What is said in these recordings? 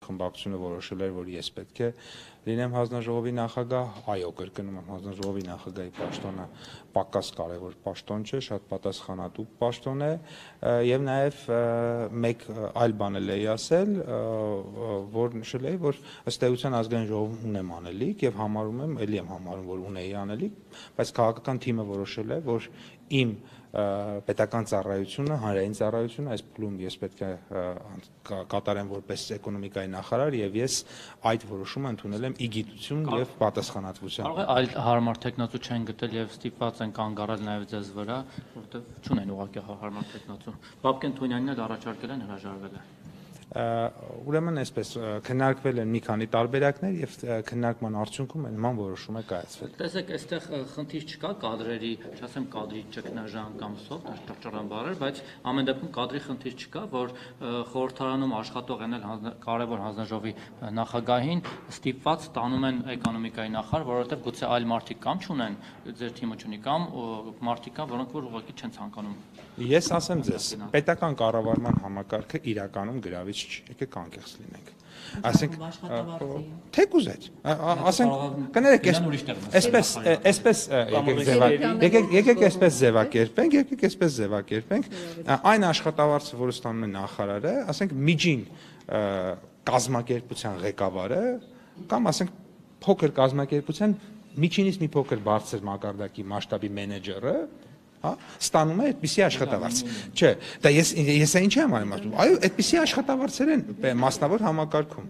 խմբակցությունը որոշել էր, որ ես պետք է լինեմ հանձնաժողովի նախագահ, այո, կրկնում եմ, հանձնաժողովի նախագահի պաշտոնը պակաս կարևոր պաշտոն չէ, շատ պատասխանատու պաշտոն է, եւ նաեւ մեկ այլ բան էլ էի ասել, որ նշել էի, որ ըստ էության ազգային ժողովում ունեմ անելիք եւ համարում եմ, ելի եմ համարում, որ ունեի անելիք, բայց քաղաքական թիմը որոշել է, որ իմ պետական ծառայությունը, հանրային ծառայությունը, այս փուլում ես պետք է կատարեմ որպես էկոնոմիկայի նախարար եւ ես այդ որոշումը ընդունել եմ ի գիտություն եւ պատասխանատվությամբ։ Կարող է այլ հարմար տեխնացու չեն գտել եւ ստիպված են կանգ առել նաեւ ձեզ վրա, որովհետեւ չունեն ուղղակի հարմար տեխնացու։ Բաբկեն Թունյանին էլ առաջարկել են, հրաժարվել է։ Ուրեմն այսպես քննարկվել են մի քանի տարբերակներ եւ քննարկման արդյունքում նման որոշում է կայացվել։ Տեսեք, այստեղ խնդիր չկա կադրերի, չասեմ կադրի ճգնաժամ կամ սով, ճռճռան բառեր, բայց ամեն դեպքում կադրի խնդիր չկա, որ խորհրդարանում աշխատող են կարևոր հանձնաժողովի նախագահին ստիպված տանում են էկոնոմիկայի նախարար, որովհետեւ գուցե այլ մարդիկ կամ չունեն, ձեր թիմը չունի կամ մարդիկ կան, որոնք որ ուղղակի չեն ցանկանում։ Ես ասեմ ձեզ, պետական կառավարման համակարգը իրականում գրավիչ չի, եկեք անկեղծ լինենք։ Ասենք թեկուզ այդ, ասենք կներեք, այսպես եկեք այսպես ձևակերպենք, այն աշխատավարձը, որը ստանում է նախարարը, ասենք միջին կազմակերպության ղեկավարը կամ ասենք փոքր կազմակերպության միջինից մի փոքր բարձր մակարդակի մասշտաբի մենեջերը ստանում է այդպիսի աշխատավարձ։ Չէ, դա ես ինչ եմ անում, այո, այդպիսի աշխատավարձեր են մասնավոր համակարգում։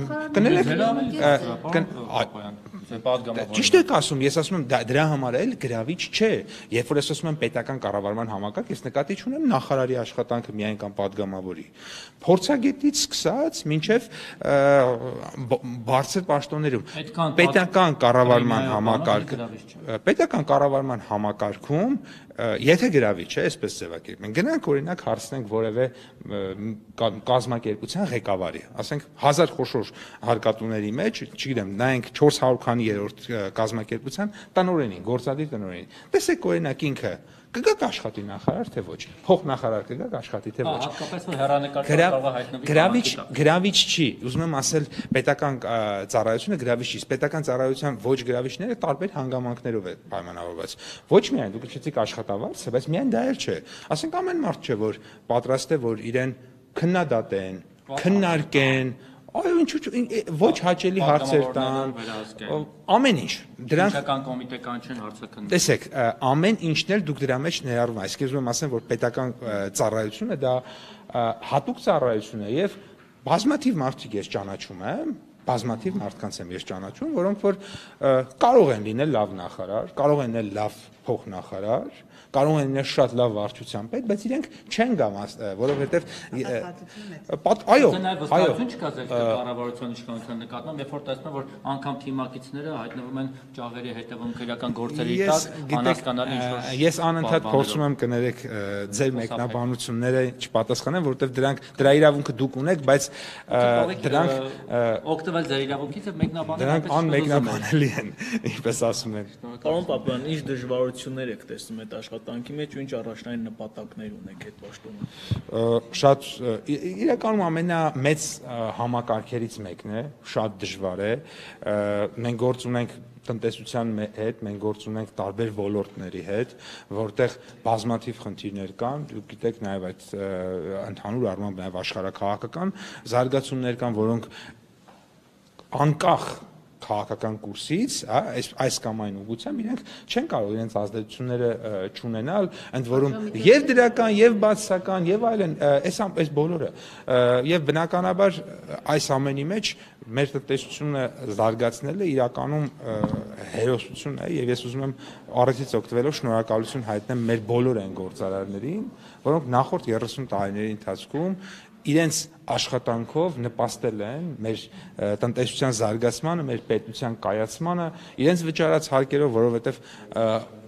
Ճիշտ եք ասում, ես ասում եմ դրա համար էլ գրավիչ չէ, երբ որ ես ասում եմ պետական կառավարման համակարգ, ես նկատի չունեմ նախարարի աշխատանքը միայն կամ падգամավորի։ Փորձագետից սկսած մինչև բարձր պաշտոններում պետական կառավարման համակարգում եթե գրավիչ է, այսպես ձևակերպենք, գնանք օրինակ հարցնենք որևէ կազմակերպության ղեկավարի, ասենք 1000 խոշոր հարկատուների մեջ, չգիտեմ, նայենք 400 քանի-երորդ կազմակերպության տնօրենին, գործադիր տնօրենին։ Տեսեք օրինակ ինքը կգաք աշխատի նախարար թե ոչ, փոխնախարար կգաք աշխատի թե ոչ։ Հատկապես որ հեռանկարով կարող է հայտնվի գրավիչ չի, ուզում եմ ասել պետական ծառայությունը գրավիչ չի, պետական ծառայության ոչ գրավիչները տարբեր հանգամանքներով է պայմանավորված։ Ոչ միայն դուք քչեցիք աշխատավարձը, բայց միայն դա էլ չէ։ Ասենք ամեն մարդ չէ, որ պատրաստ է, որ իրեն քննադատեն, քննարկեն, այո, ոչ հաճելի հարցեր տան, ամեն ինչ։ Պետական կոմիտեական չեն հարցաքննում։ Տեսեք, ամեն ինչն էլ դուք դրա մեջ ներառվում եք։ Այսինքն ուզում եմ ասեմ, որ պետական ծառայությունը դա հատուկ ծառայություն է եւ բազմաթիվ մարդիկ ես ճանաչում եմ, բազմաթիվ մարդկանց եմ ես ճանաչում, որոնք որ կարող են լինել լավ նախարար, կարող են լինել լավ փոխնախարար, կարող են լինել շատ լավ վարչության պետ, բայց իրենք չեն գամ, որովհետև այո, վստահություն չկա ձեր կառավարության իշխանության նկատմամբ, երբ որ տեսնում եմ, որ անգամ թիմակիցները հայտնվում են ճաղերի հետևում քրեական գործերի տակ, անհասկանալի ինչ-որ։ Ես անընդհատ փորձում եմ կներեք ձեր մեկնաբանությունները չպատասխանեմ, որովհետև դրա իրավունքը դուք ունեք, բայց դրանք օգտվել ձեր իրավունքից եւ մեկնաբանել դրանք անմեկնաբանելի են, ինչպես ասում են։ Պարոն Պապյան, ինչ դժվարություններ եք տեսնում այդ աշխատանքի մեջ ու ինչ առաջնային նպատակներ ունեք այդ պաշտոնում։ Շատ իրականում ամենամեծ համակարգերից մեկն է, շատ դժվար է։ Մենք գործ ունենք տնտեսության հետ, մենք գործ ունենք տարբեր ոլորտների հետ, որտեղ բազմաթիվ խնդիրներ կան, դուք գիտեք նաև այդ ընդհանուր առմամբ նաև աշխարհաքաղաքական զարգացումներ կան, որոնք անկախ քաղաքական կուրսից, այս կամ այն ուղղությամբ իրենք չեն կարող իրենց ազդեցությունները չունենալ, ընդ որում եւ դրական, եւ բացասական, եւ այլն, այս բոլորը, եւ բնականաբար այս ամենի մեջ մեր տնտեսությունը զարգացնելը իրականում հերոսություն է, եւ ես ուզում եմ առիթից օգտվելով շնորհակալություն հայտնեմ մեր բոլոր այն գործարարներին, որոնք նախորդ 30 տարիների ընթացքում իրենց աշխատանքով նպաստել են մեր տնտեսության զարգացմանը, մեր պետության կայացմանը, իրենց վճարած հարկերով, որովհետև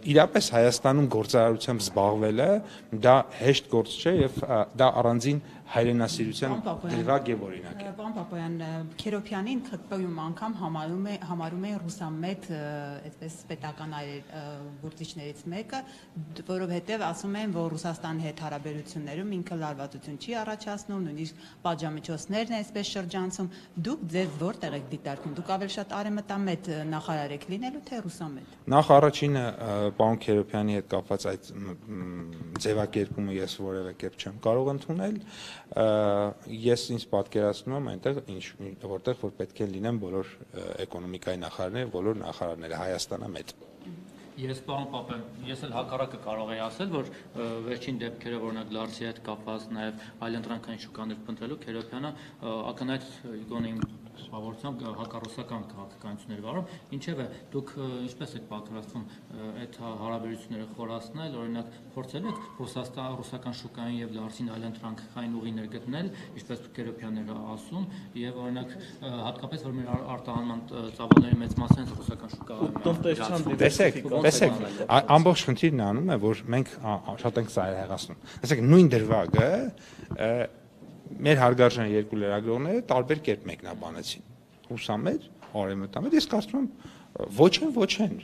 իրապես Հայաստանում գործարարությամբ զբաղվելը դա հեշտ գործ չէ եւ դա առանձին հայրենասիրության դրվագ եւ օրինակ է։ Պարոն Պապոյան, Քերոփյանին ԽՏՊ-ում անգամ համարում են ռուսամետ այդպես պետական գործիչներից մեկը, որովհետեւ ասում են, որ Ռուսաստանի հետ հարաբերություններում ինքը լարվածություն չի առաջացնում, նույնիսկ պատժամիջոցներն են այսպես շրջանցում։ Դուք ձեզ որտեղ եք դիտարկում։ Դուք ավելի շատ արևմտամետ նախարար եք լինելու թե ռուսամետ։ Նախ առաջինը պարոն Քերոփյանի հետ կապված այդ ձևակերպումը ես որևէ կերպ չեմ կարող ընդունել։ Ես ինձ պատկերացնում եմ այնտեղ որտեղ որ պետք է լինեն բոլոր էկոնոմիկայի նախարարները, բոլոր նախարարները Հայաստանամետ։ Ես պարոն Պապյան, ես էլ հակառակը կարող եի ասել, որ վերջին դեպքերը օրինակ Լարսի հետ կապված, նաև այլընտրանքային շուկաներ փնտրելու Քերոփյանը ակնհայտ գոնե հաղորդությամբ հակառուսական քաղաքականություններ վարում, ինչևէ դուք ինչպես եք պատրաստվում այդ հարաբերությունները խորացնել, օրինակ փորձել եք ռուսական շուկային եւ Լարսին այլընտրանքային ուղիներ գտնել, ինչպես Քերոփյանները ասում, եւ օրինակ հատկապես որ մեր արտահանման ծավալների մեծ մասը հենց ռուսական շուկայում է։ Տեսեք, ամբողջ խնդիրն անում է, որ մենք շատ ենք սայրահեղացնում։ Տեսեք, նույն դրվագը մեր հարգարժան երկու լրագրողները տարբեր կերպ մեկնաբանեցին։ Ռուսամետ, արևմտամետ, ես կարծում եմ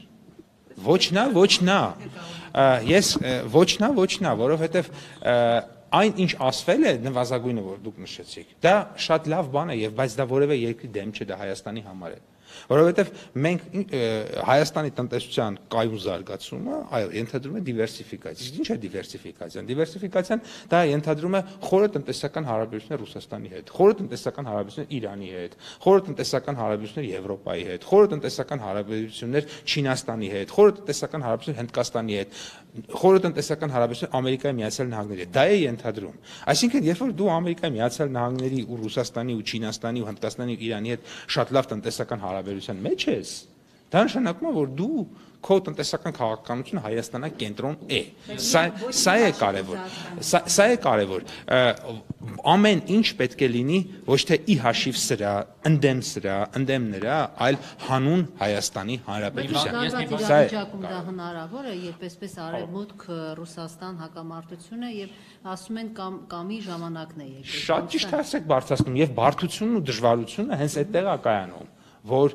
ոչ նա։ Ես ոչ նա, որովհետև այն ինչ ասվել է նվազագույնը, որ դուք նշեցիք, դա շատ լավ բան է, բայց դա որևէ երկրի դեմ չէ, դա Հայաստանի համար է։ Որովհետև մենք Հայաստանի տնտեսության կայուն զարգացումը, այո, ենթադրում է դիվերսիֆիկացիա։ Ինչ է դիվերսիֆիկացիան։ Դիվերսիֆիկացիան դա ենթադրում է խորը տնտեսական հարաբերություններ Ռուսաստանի հետ, խորը տնտեսական հարաբերություններ Իրանի հետ, խորը տնտեսական հարաբերություններ Եվրոպայի հետ, խորը տնտեսական հարաբերություններ Չինաստանի հետ, խորը տնտեսական հարաբերություններ Հնդկաստանի հետ, խորը տնտեսական հարաբերություններ Ամերիկայի Միացյալ Նահանգների հետ։ Դա է ենթադրում։ Այսինքն, երբ որ դու Ամերիկայի Միացյալ Նահանգների ու Ռուսաստանի ու Չինաստանի ու Հնդկաստանի ու Իրանի հետ շատ լավ տնտեսական հարաբերության մեջ ես, դա նշանակում է, որ դու քո տնտեսական քաղաքականությունը Հայաստանակենտրոն է։ Սա է կարևոր։ Սա է կարևոր։ Ամեն ինչ պետք է լինի ոչ թե ի հաշիվ սրա, ընդդեմ նրա, այլ հանուն Հայաստանի Հանրապետության։ Իրավիճակում դա հնարավոր է, երբ այսպես արևմուտք Ռուսաստան հակամարտությունը եւ ասում են կամի ժամանակն է եկել։ Շատ ճիշտ ասեք բարձրացնում եւ բարդությունն ու դժվարությունը հենց այդտեղ է կայանում, որ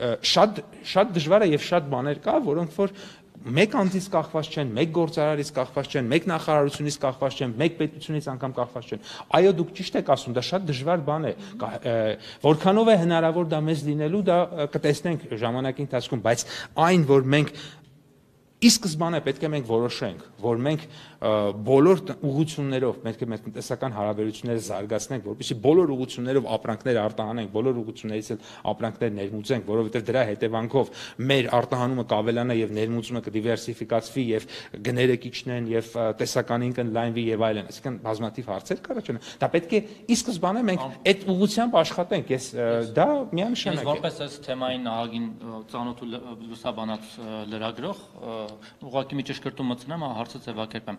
շատ դժվար է եւ շատ բաներ կա, որոնք որ մեկ անձից կախված չեն, մեկ գործարարից կախված չեն, մեկ նախարարությունից կախված չեն, մեկ պետությունից անգամ կախված չեն։ Այո, դուք ճիշտ եք ասում, դա շատ դժվար բան է։ Որքանով է հնարավոր դա մեզ լինելու, դա կտեսնենք ժամանակի ընթացքում, բայց այն, որ մենք ի սկզբանե պետք է մենք որոշենք, որ մենք բոլոր ուղղություններով մեր տնտեսական հարաբերությունները զարգացնենք, որպեսզի բոլոր ուղղություններով ապրանքներ արտահանենք, բոլոր ուղղություններից էլ ապրանքներ ներմուծենք, որովհետև դրա հետևանքով մեր արտահանումը կավելանա եւ ներմուծումը կդիվերսիֆիկացվի եւ գները կիջնեն եւ տեսականին կընդլայնվի եւ այլն, այսինքն բազմաթիվ հարցեր կառաջանան։ Դա պետք է ի սկզբանե մենք այդ ուղղությամբ աշխատենք, դա միանշանակ է։ Ես որպես այս թեմային ահագին ծանոթ ու լուսաբանած լրագրող ուղղակի մի ճշգրտում մտցնեմ, հարցը ձևակերպեմ։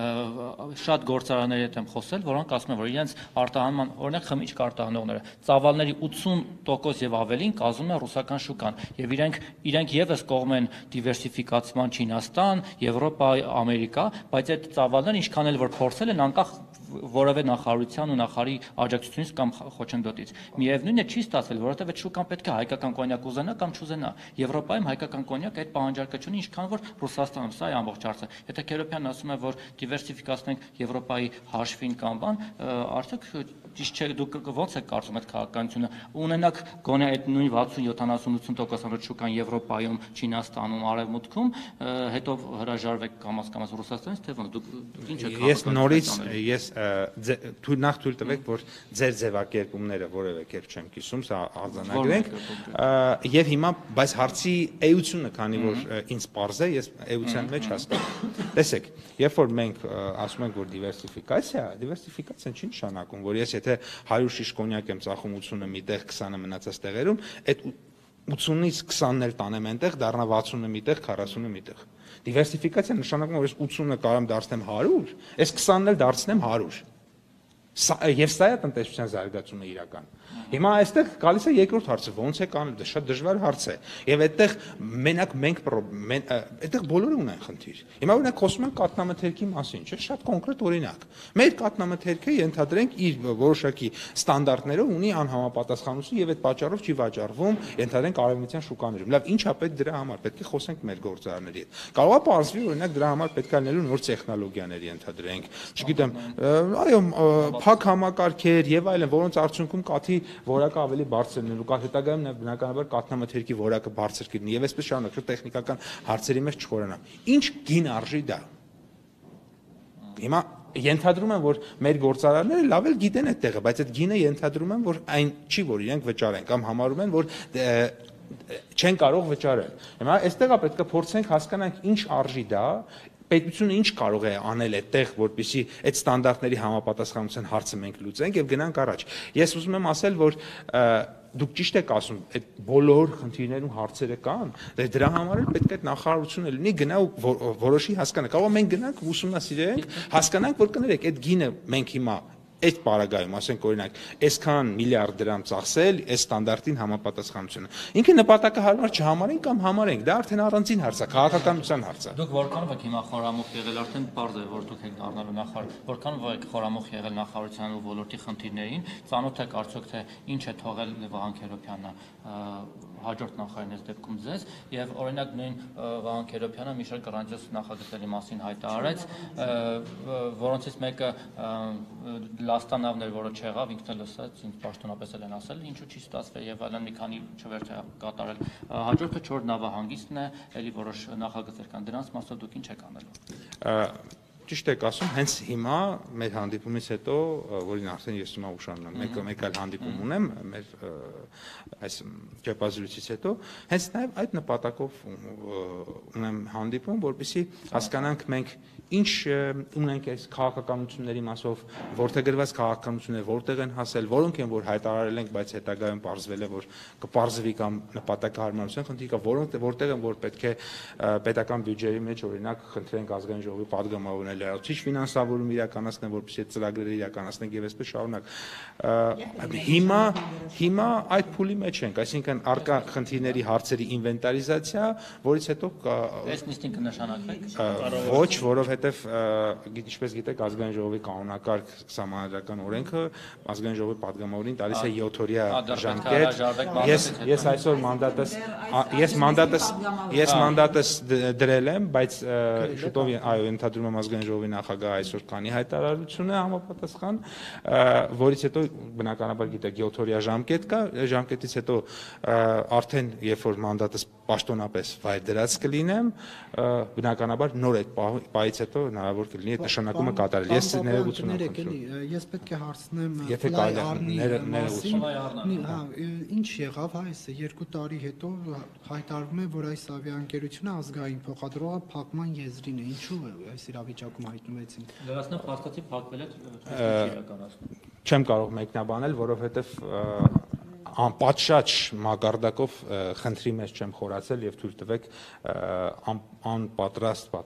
Շատ գործարանների հետ եմ խոսել, որոնք ասում են, որ իրենց արտահանման, օրինակ խմիչք արտահանողները, ծավալների 80% եւ ավելին կազմում է ռուսական շուկան, եւ իրենք եւս կողմ են դիվերսիֆիկացման Չինաստան, Եվրոպա, Ամերիկա, բայց այդ ծավալները ինչքան էլ որ փորձել են անկախ որևէ նախարարության ու նախարարի աջակցությունից կամ խոչընդոտից։ Միևնույնն է չի ստացել, որովհետև այդ շուկան պետք է հայկական կոնյակ ուզենա կամ չուզենա։ Եվրոպայում հայկական կոնյակ այդ պահանջարկը չունի, ինչքան որ Ռուսաստանում, սա է ամբողջ հարցը։ Եթե Քերոփյանն ասում է, որ դիվերսիֆիկացնենք Եվրոպայի հաշվին կամ բան, արդյոք ճիշտ չէ, դուք ո՞նց եք կարծում այդ քաղաքականությունը ունենաք գոնե այդ նույն 60-70-80% շուկան Եվրոպայում, Չինաստանում, Արևմուտքում, հետո հրաժարվեք կամաց Ռուսաստանից, թե ոնց դուք ինչ եք Ես նորից նախ թույլ տվեք, որ ձեր ձևակերպումները որևէ կերպ չեմ կիսում, սա արձանագրենք, եւ հիմա բայց հարցի էությունը, քանի որ ինձ պարզ է, ես էության մեջ հասկանում։ Տեսեք, երբ որ մենք ասում ենք, որ դիվերսիֆիկացիան չի նշանակում, որ ես եթե 100 շիշ կոնյակ եմ ծախում 80-ը միտեղ, 20-ը մնացած տեղերում, այդ 80-ից 20-ն էլ տանեմ այնտեղ, դառնա 60-ը միտեղ, 40-ը միտեղ։ Դիվերսիֆիկացիան նշանակում է, որ ես 80-ը կարող եմ դարձնեմ 100, այս 20-ն էլ դարձնեմ 100։ Եվ սա է տնտեսության զարգացումը իրական։ Հիմա այստեղ գալիս է երկրորդ հարցը, ո՞նց է կանել, դա շատ դժվար հարց է։ Եվ այդտեղ մենակ մենք այդտեղ բոլորը ունեն խնդիր։ Հիմա օրինակ խոսում են կաթնամթերքի մասին, չէ՞, շատ կոնկրետ օրինակ։ Մեր կաթնամթերքը ենթադրենք իր որոշակի ստանդարտներով ունի անհամապատասխանություն եւ այդ պատճառով չի վաճառվում, ենթադրենք արևմտյան շուկաներում։ Լավ, ի՞նչ է պետք դրա համար, պետք է խոսենք մեր գործարանների հետ։ Կարող է պարզվի, օրինակ դրա համար պետք է լինելու նոր տեխնոլոգիաներ ենթադրենք, չգիտեմ, այո, փակ համակարգեր եւ այլն, որոնց արդյունքում կաթի որակը ավելի բարձր լինելու, հետագայում բնականաբար կաթնամթերքի որակը բարձր կլինի եւ այսպես շարունակ տեխնիկական հարցերի մեջ չխորանա։ Ինչ գին արժի դա։ Հիմա ենթադրում եմ, որ մեր գործարանները լավ էլ գիտեն այդ տեղը, բայց այդ գինը ենթադրում եմ, որ այն չի, որ իրենք վճարեն կամ համարում են, որ չեն կարող վճարել։ Հիմա այստեղ պետք է փորձենք հասկանանք ինչ արժի դա, պետությունը ինչ կարող է անել այդտեղ, որպեսզի այդ ստանդարտների համապատասխանության հարցը մենք լուծենք եւ գնանք առաջ։ Ես ուզում եմ ասել, որ դուք ճիշտ եք ասում, այդ բոլոր խնդիրներն ու հարցերը կան, դրա համար էլ պետք է այդ նախարարությունը լինի, գնա ու որոշի հասկանա։ Կարող է մենք գնանք ուսումնասիրենք, հասկանանք, որ կներեք, այդ գինը մենք հիմա այդ պարագայում, ասենք օրինակ, այսքան միլիարդ դրամ ծախսել, այս ստանդարտին համապատասխանությունը։ Ինքը նպատակը հարմար չհամարենք կամ համարենք, դա արդեն առանձին հարց է, քաղաքականության հարց է։ Դուք որքանով եք հիմա խորամուխ եղել, արդեն պարզ է, որ դուք եք դառնալու նախարար, որքանով եք խորամուխ եղել նախարարության ու ոլորտի խնդիրներին, ծանոթ եք արդյոք թե ինչ է թողել Վահան Քերոբյանը հաջորդ նախարարին այս դեպքում ձեզ, եւ օրինակ նույն Վահան Քերոբյանը մի շարք գրանցած նախագծերի մասին հայտարարեց, որոնցից մեկը լաստանավներ, որը չեղավ, ինքն էլ լսեց, ինձ պաշտոնապես էլ են ասել, ինչու չի ստացվել եւ այլն մի քանի չվերջ է կատարել։ Հաջորդը 4 նավահանգիստն է, ելի որոշ նախագծեր կան, դրանց մասով դուք ինչ եք անելու։ Ճիշտ եք ասում, հենց հիմա մեր հանդիպումից հետո, որին արդեն ես հիմա ուշանում եմ, մեկ այլ հանդիպում ունեմ մեր այս ճեպազրույցից հետո, հենց նաև այդ նպատակով ունեմ հանդիպում, որպեսզի հասկանանք մենք ինչ ունենք այս քաղաքականությունների մասով, որտեղ գրված քաղաքականությունները որտեղ են հասել, որոնք են որ հայտարարել ենք, բայց հետագայում պարզվել է որ կպարզվի կամ նպատակահարմարության խնդիր կա, որոնք որտեղ են որ պետք է պետական բյուջեի մեջ օրինակ խնդրենք ազգային ժողովի падգամավորներ լրացուցիչ ֆինանսավորում իրականացնեն, որպեսզի այդ ծրագրերը իրականացնենք եւ այսպես շարունակ։ Հիմա այդ փուլի մեջ ենք, այսինքն արկա խնդիրների հարցերի ինվենտարիզացիա, որից հետո այս նիստին կնշանակվեք։ Ոչ, որովհետեւ ինչպես գիտեք, ազգային ժողովի կանոնակարգ սահմանադրական օրենքը ազգային ժողովի падգամավորին տալիս է 7-օրյա ժամկետ։ Ես այսօր մանդատս դրել եմ, բայց շուտով այո ընդհանրում եմ ազգային ժողովի նախագահ այսօր կանի հայտարարությունը համապատասխան, որից հետո բնականաբար գիտեք 7-օրյա ժամկետ կա, ժամկետից հետո արդեն երբ որ մանդատս պաշտոնապես վայր դրած կլինեմ, բնականաբար նոր այդ պահից հետո հնարավոր կլինի այդ նշանակումը կատարել։ Ես ներողություն եմ խնդրում։ Ես պետք է հարցնեմ Եթե կարելի ինչ եղավ այս 2 տարի հետո հայտարարվում է, որ այս ավիաընկերությունը ազգային փոխադրողը փակման եզրին է։ Ինչու է այս իրավիճակում հայտնվեցին։ Լրացնող փաստացի փակվել է իրականացնում։ Չեմ կարող մեկնաբանել, որովհետև անպատշաճ մակարդակով խնդրի մեջ չեմ խորացել եւ թույլ տվեք անպատրաստ